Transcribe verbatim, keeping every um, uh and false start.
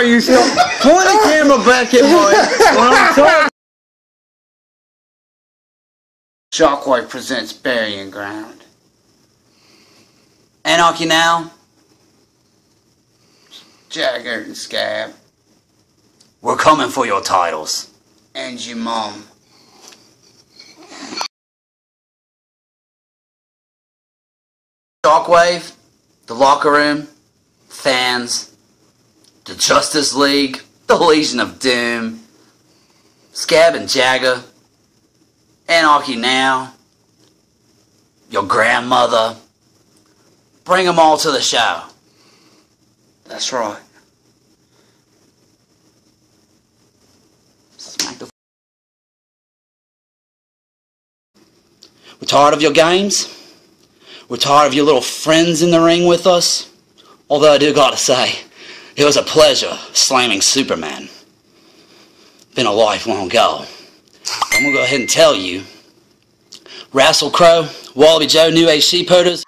you still point the camera back at me when I'm talking. Shockwave presents Burying Ground. Anarchy now. Jagger and Scab. We're coming for your titles. And your mom. Shockwave, the Locker Room, Fans, the Justice League, the Legion of Doom, Scab and Jagger, Anarchy Now, your grandmother. Bring them all to the show. That's right. Smack the We're tired of your games. We're tired of your little friends in the ring with us. Although I do gotta say, it was a pleasure slamming Superman. Been a lifelong goal. I'm gonna go ahead and tell you, Rassel Crowe, Wallabee Joe, New Age Sheepherders,